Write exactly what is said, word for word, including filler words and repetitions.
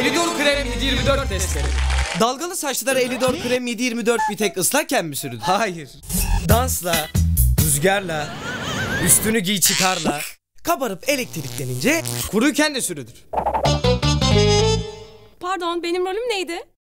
Elidor krem yedi yirmi dört testleri. Dalgalı saçlara Elidor krem yedi yirmi dört bir tek ıslarken mi sürülür? Hayır. Dansla, rüzgarla, üstünü giy çıkarla, kabarıp elektriklenince kuruyken de sürülür. Pardon, benim rolüm neydi?